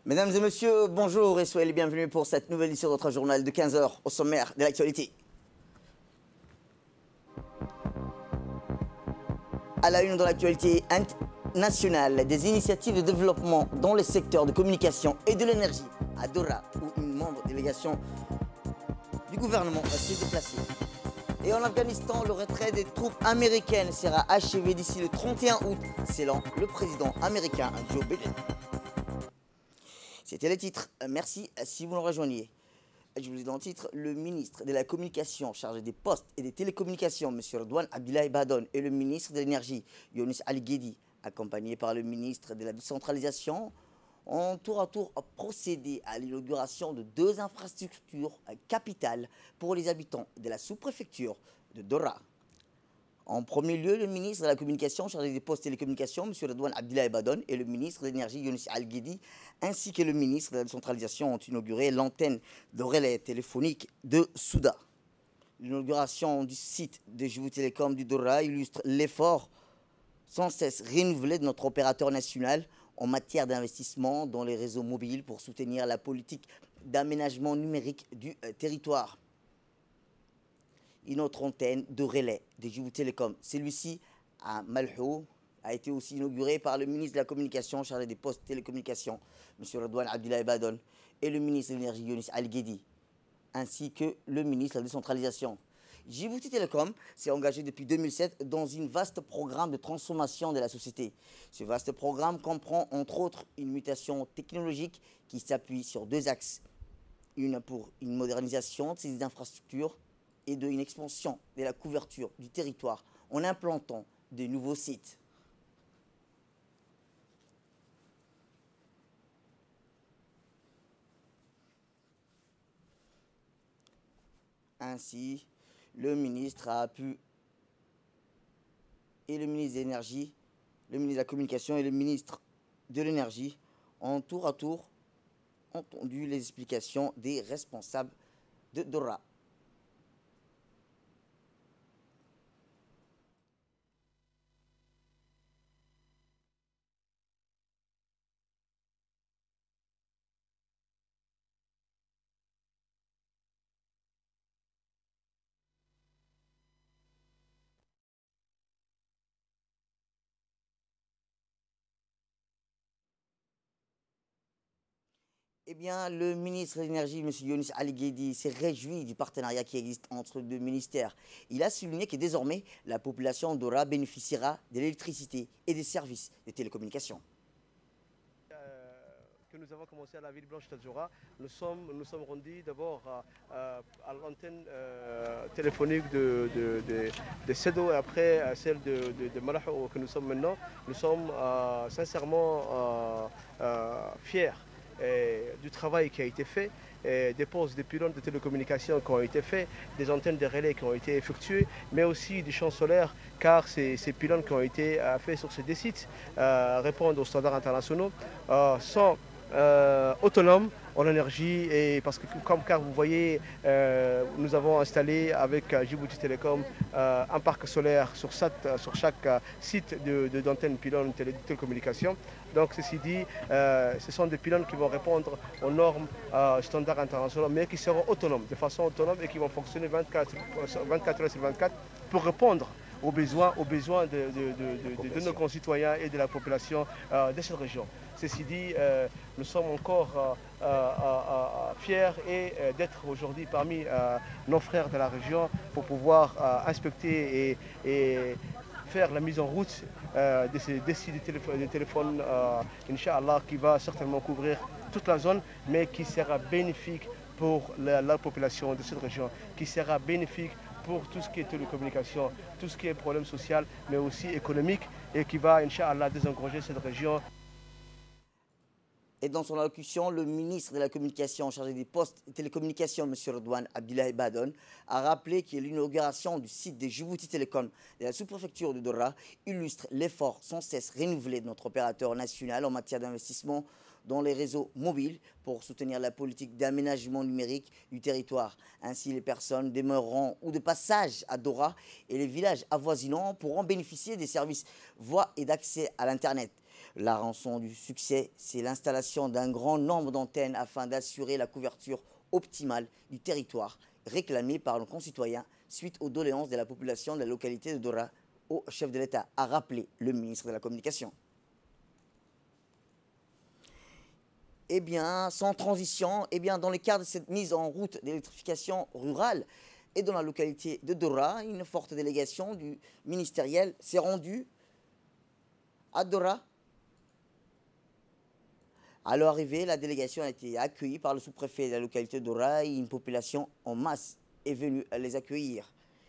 Mesdames et messieurs, bonjour et soyez les bienvenus pour cette nouvelle édition de notre journal de 15 h au sommaire de l'actualité. À la une de l'actualité nationale, des initiatives de développement dans les secteurs de communication et de l'énergie à Dora, où une membre de délégation du gouvernement s'est déplacée. Et en Afghanistan, le retrait des troupes américaines sera achevé d'ici le 31 août, selon le président américain Joe Biden. C'était les titres. Merci si vous nous rejoigniez. Je vous dis dans le titre, le ministre de la Communication chargé des postes et des télécommunications, M. Redouane Abdoulaye Badone, et le ministre de l'Énergie, Younis Al-Guedi, accompagnés par le ministre de la Décentralisation, ont tour à tour procédé à l'inauguration de deux infrastructures capitales pour les habitants de la sous-préfecture de Dora. En premier lieu, le ministre de la Communication chargé des postes et télécommunications, M. Redouane Abdoulaye Badone, et le ministre de l'Énergie, Younis Al-Guedi, ainsi que le ministre de la Décentralisation ont inauguré l'antenne de relais téléphonique de Souda. L'inauguration du site de Djibouti Télécom du Dora illustre l'effort sans cesse renouvelé de notre opérateur national en matière d'investissement dans les réseaux mobiles pour soutenir la politique d'aménagement numérique du territoire. Une autre antenne de relais de Djibouti Télécom, celui-ci à Malhou, a été aussi inauguré par le ministre de la Communication chargé des postes de télécommunications, M. Redouane Abdoulaye Badone, et le ministre de l'Énergie, Younis Al-Guedi, ainsi que le ministre de la Décentralisation. Djibouti Télécom s'est engagé depuis 2007 dans un vaste programme de transformation de la société. Ce vaste programme comprend entre autres une mutation technologique qui s'appuie sur deux axes. Une pour une modernisation de ces infrastructures et une expansion de la couverture du territoire en implantant de nouveaux sites. Ainsi, le ministre et le ministre de l'Énergie, le ministre de la Communication et le ministre de l'Énergie ont tour à tour entendu les explications des responsables de Dora. Eh bien, le ministre de l'Énergie, M. Younis Al-Guedi, s'est réjoui du partenariat qui existe entre deux ministères. Il a souligné que désormais, la population d'Ora bénéficiera de l'électricité et des services de télécommunications. Que nous avons commencé à la ville blanche d'Adjoura, nous sommes rendus d'abord à l'antenne téléphonique de Sedo et après à celle de Malahou que nous sommes maintenant. Nous sommes sincèrement fiers du travail qui a été fait, des postes, des pylônes de télécommunications qui ont été faits, des antennes de relais qui ont été effectuées, mais aussi des champs solaires, car ces pylônes qui ont été faits sur ces deux sites répondent aux standards internationaux, sont autonomes en énergie, et parce que car vous voyez, nous avons installé avec Djibouti Télécom un parc solaire sur chaque site d'antenne pylône de télécommunication. Donc ceci dit, ce sont des pylônes qui vont répondre aux normes standards internationaux, mais qui seront autonomes, de façon autonome, et qui vont fonctionner 24 heures sur 24 pour répondre aux besoins de nos concitoyens et de la population de cette région. Ceci dit, nous sommes encore fiers d'être aujourd'hui parmi nos frères de la région pour pouvoir inspecter et faire la mise en route de ces sites de téléphone, Inch'Allah, qui va certainement couvrir toute la zone, mais qui sera bénéfique pour la population de cette région, qui sera bénéfique pour tout ce qui est télécommunication, tout ce qui est problème social, mais aussi économique, et qui va, Inch'Allah, désengranger cette région. Et dans son allocution, le ministre de la Communication chargé des postes et télécommunications, M. Redouane Abdoulaye Badone, a rappelé que l'inauguration du site de Djibouti Télécom de la sous-préfecture de Dora illustre l'effort sans cesse renouvelé de notre opérateur national en matière d'investissement dans les réseaux mobiles pour soutenir la politique d'aménagement numérique du territoire. Ainsi, les personnes demeurant ou de passage à Dora et les villages avoisinants pourront bénéficier des services voix et d'accès à l'Internet. La rançon du succès, c'est l'installation d'un grand nombre d'antennes afin d'assurer la couverture optimale du territoire réclamée par nos concitoyens suite aux doléances de la population de la localité de Dora au chef de l'État, a rappelé le ministre de la Communication. Eh bien, sans transition, dans le cadre de cette mise en route d'électrification rurale et dans la localité de Dora, une forte délégation du ministériel s'est rendue à Dora. À leur arrivée, la délégation a été accueillie par le sous-préfet de la localité de Dora et une population en masse est venue les accueillir.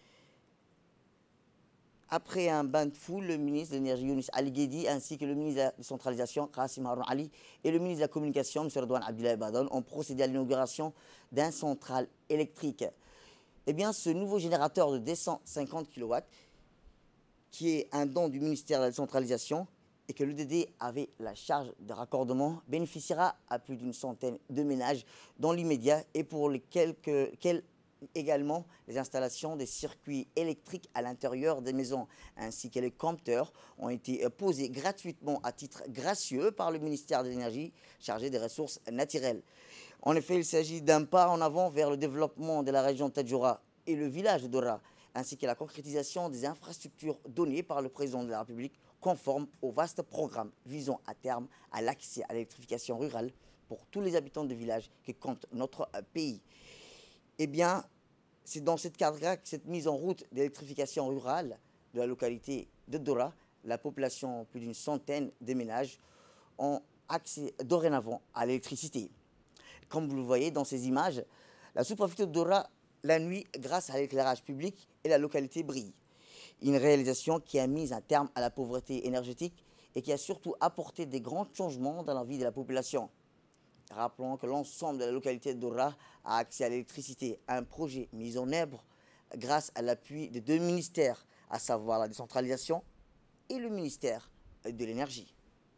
Après un bain de foule, le ministre de l'Énergie, Younis Ali Guedi, ainsi que le ministre de la Décentralisation, Qassim Haroun Ali, et le ministre de la Communication, M. Redouane Abdillahi Badone, ont procédé à l'inauguration d'un central électrique. Eh bien, ce nouveau générateur de 250 kW, qui est un don du ministère de la Décentralisation, et que l'EDD avait la charge de raccordement, bénéficiera à plus d'une centaine de ménages dans l'immédiat et pour lesquels également les installations des circuits électriques à l'intérieur des maisons ainsi que les compteurs ont été posés gratuitement à titre gracieux par le ministère de l'Énergie chargé des ressources naturelles. En effet, il s'agit d'un pas en avant vers le développement de la région de Tadjoura et le village de Dora, ainsi que la concrétisation des infrastructures données par le président de la République conforme au vaste programme visant à terme à l'accès à l'électrification rurale pour tous les habitants de villages qui comptent notre pays. Eh bien, c'est dans ce cadre-là que cette mise en route d'électrification rurale de la localité de Dora, la population, plus d'une centaine de ménages, ont accès dorénavant à l'électricité. Comme vous le voyez dans ces images, la sous-préfecture de Dora, la nuit, grâce à l'éclairage public, et la localité brille. Une réalisation qui a mis un terme à la pauvreté énergétique et qui a surtout apporté des grands changements dans la vie de la population. Rappelons que l'ensemble de la localité de Dora a accès à l'électricité, un projet mis en œuvre grâce à l'appui de deux ministères, à savoir la décentralisation et le ministère de l'énergie.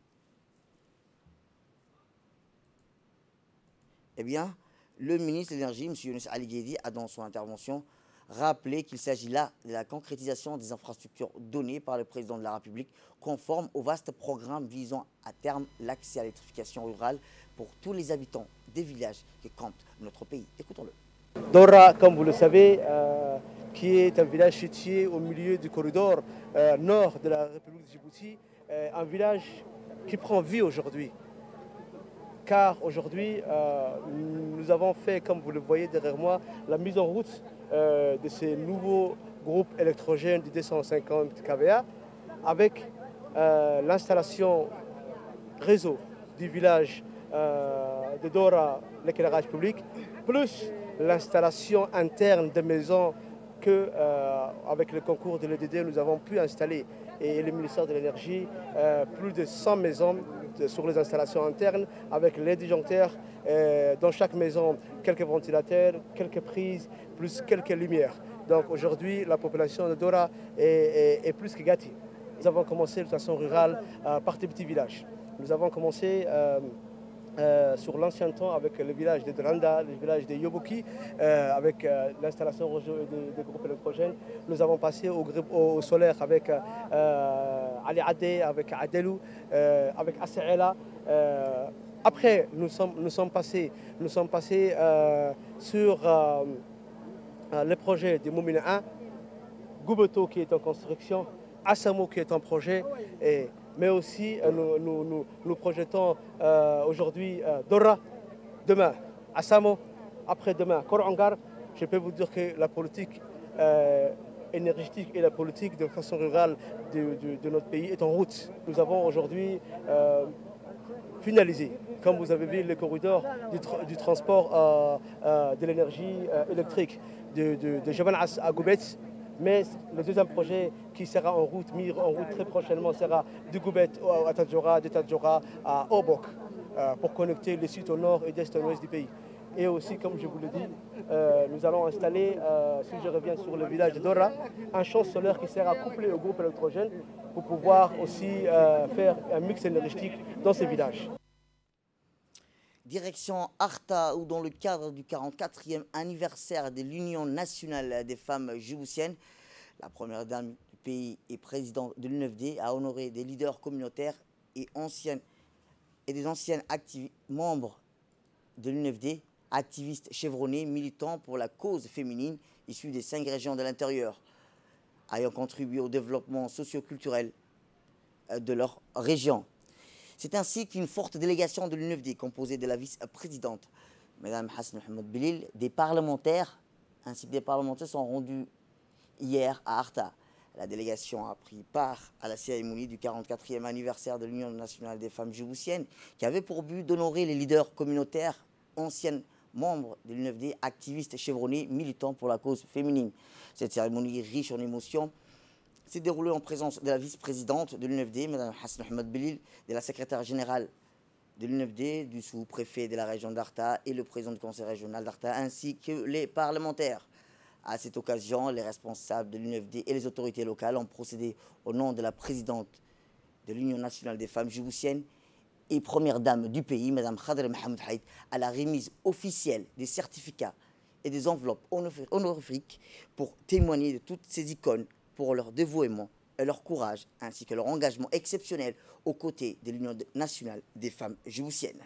Eh bien, le ministre de l'énergie, M. Younis Ali Guedi, a dans son intervention rappelé qu'il s'agit là de la concrétisation des infrastructures données par le président de la République, conforme au vaste programme visant à terme l'accès à l'électrification rurale pour tous les habitants des villages qui comptent notre pays. Écoutons-le. Dora, comme vous le savez, qui est un village situé au milieu du corridor nord de la République de Djibouti, un village qui prend vie aujourd'hui. Car aujourd'hui, nous avons fait, comme vous le voyez derrière moi, la mise en route de ces nouveaux groupes électrogènes du 250 kVA avec l'installation réseau du village de Dora, l'éclairage public, plus l'installation interne des maisons que, avec le concours de l'EDD, nous avons pu installer, et le ministère de l'Énergie, plus de 100 maisons sur les installations internes, avec les disjoncteurs, dans chaque maison, quelques ventilateurs, quelques prises, plus quelques lumières. Donc aujourd'hui, la population de Dora est plus que gâtée. Nous avons commencé de façon rurale par des petits villages. Nous avons commencé sur l'ancien temps avec le village de Dranda, le village de Yoboki, avec l'installation des groupes électrogènes. Nous avons passé au solaire avec Ali Adé, avec Adelou, avec Asseela. Après, nous sommes passés sur le projet de Moumina 1, Goubeto qui est en construction, Assamo qui est en projet, mais aussi nous projetons aujourd'hui Dora, demain Assamo, après-demain Korangar. Je peux vous dire que la politique énergétique et la politique de façon rurale de notre pays est en route. Nous avons aujourd'hui finalisé, comme vous avez vu, le corridor du transport de l'énergie électrique de Jabal à Goubet. Mais le deuxième projet qui sera en route, mis en route très prochainement, sera de Goubet à Tadjoura, de Tadjoura à Obok, pour connecter les sites au nord et d'est à l'ouest du pays. Et aussi, comme je vous l'ai dit, nous allons installer, si je reviens sur le village de Dora, un champ solaire qui sera couplé au groupe électrogène pour pouvoir aussi faire un mix énergétique dans ces villages. Direction Arta, où dans le cadre du 44e anniversaire de l'Union nationale des femmes djiboutiennes, la première dame du pays et présidente de l'UNFD a honoré des leaders communautaires et des anciens membres de l'UNFD, activistes chevronnés, militants pour la cause féminine, issus des 5 régions de l'intérieur, ayant contribué au développement socio-culturel de leur région. C'est ainsi qu'une forte délégation de l'UNFD, composée de la vice-présidente, Mme Hassan Mohamed Belil, des parlementaires, ainsi que des parlementaires sont rendus hier à Arta. La délégation a pris part à la cérémonie du 44e anniversaire de l'Union nationale des femmes djiboutiennes, qui avait pour but d'honorer les leaders communautaires, anciens membres de l'UNFD, activistes chevronnés, militants pour la cause féminine. Cette cérémonie riche en émotions s'est déroulée en présence de la vice-présidente de l'UNFD, Mme Hassan Mohamed Belil, de la secrétaire générale de l'UNFD, du sous-préfet de la région d'Arta et le président du conseil régional d'Arta, ainsi que les parlementaires. À cette occasion, les responsables de l'UNFD et les autorités locales ont procédé au nom de la présidente de l'Union nationale des femmes djiboutiennes et première dame du pays, Mme Khadra Mohamed Haït, à la remise officielle des certificats et des enveloppes honorifiques pour témoigner de toutes ces icônes pour leur dévouement et leur courage, ainsi que leur engagement exceptionnel aux côtés de l'Union nationale des femmes djiboutiennes.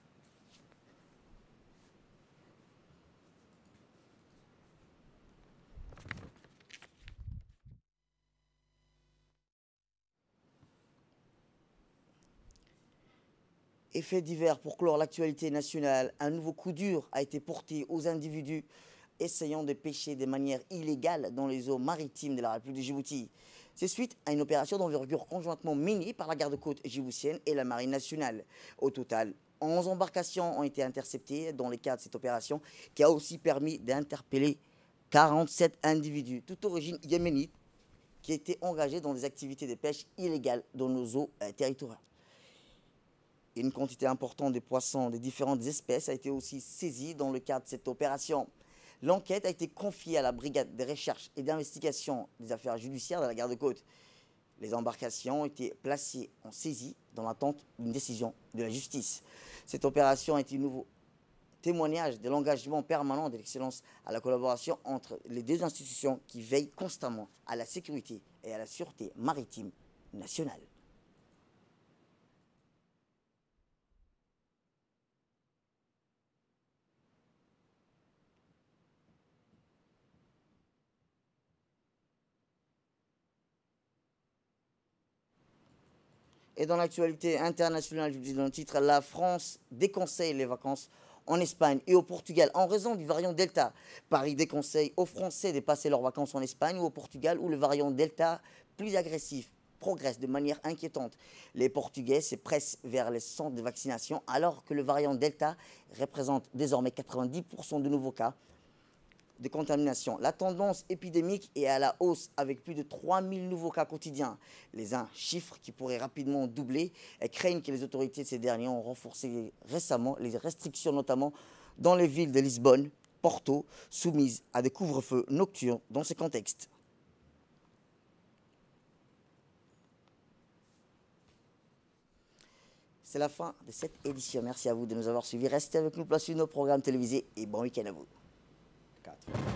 Effet divers pour clore l'actualité nationale, un nouveau coup dur a été porté aux individus essayant de pêcher de manière illégale dans les eaux maritimes de la République de Djibouti. C'est suite à une opération d'envergure conjointement menée par la garde-côte djiboutienne et la marine nationale. Au total, 11 embarcations ont été interceptées dans le cadre de cette opération qui a aussi permis d'interpeller 47 individus, toute origine yéménite, qui étaient engagés dans des activités de pêche illégales dans nos eaux territoriales. Une quantité importante de poissons de différentes espèces a été aussi saisie dans le cadre de cette opération. L'enquête a été confiée à la brigade de recherche et d'investigation des affaires judiciaires de la garde-côte. Les embarcations ont été placées en saisie dans l'attente d'une décision de la justice. Cette opération est un nouveau témoignage de l'engagement permanent de l'excellence à la collaboration entre les deux institutions qui veillent constamment à la sécurité et à la sûreté maritime nationale. Et dans l'actualité internationale, je vous dis dans le titre, la France déconseille les vacances en Espagne et au Portugal en raison du variant Delta. Paris déconseille aux Français de passer leurs vacances en Espagne ou au Portugal où le variant Delta, plus agressif, progresse de manière inquiétante. Les Portugais se pressent vers les centres de vaccination alors que le variant Delta représente désormais 90% de nouveaux cas de contamination. La tendance épidémique est à la hausse avec plus de 3000 nouveaux cas quotidiens. Les uns chiffres qui pourraient rapidement doubler et craignent que les autorités de ces derniers ont renforcé récemment les restrictions, notamment dans les villes de Lisbonne, Porto, soumises à des couvre-feux nocturnes dans ce contexte. C'est la fin de cette édition. Merci à vous de nous avoir suivis. Restez avec nous, place sur nos programmes télévisés et bon week-end à vous. 4.